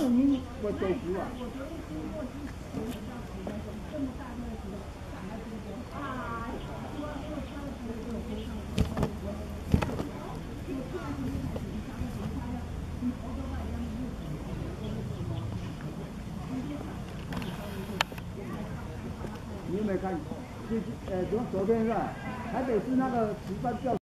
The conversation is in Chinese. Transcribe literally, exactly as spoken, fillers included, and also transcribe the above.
你我豆腐啊。你有没有看？就呃，昨昨天是吧？台北市那个值班调。